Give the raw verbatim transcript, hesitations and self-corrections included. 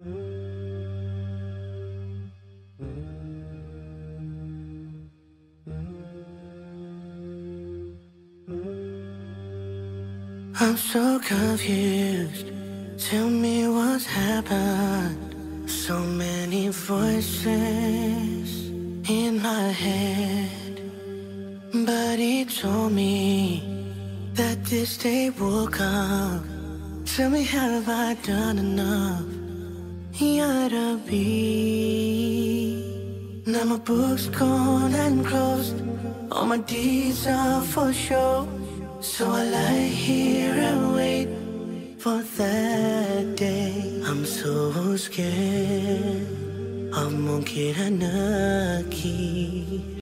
I'm so confused. Tell me what's happened. So many voices in my head, but he told me that this day will come. Tell me, have I done enough? Yet to be. Now my book's gone and closed. All my deeds are for show. So I lie here and wait for that day. I'm so scared of mungkin and nakir.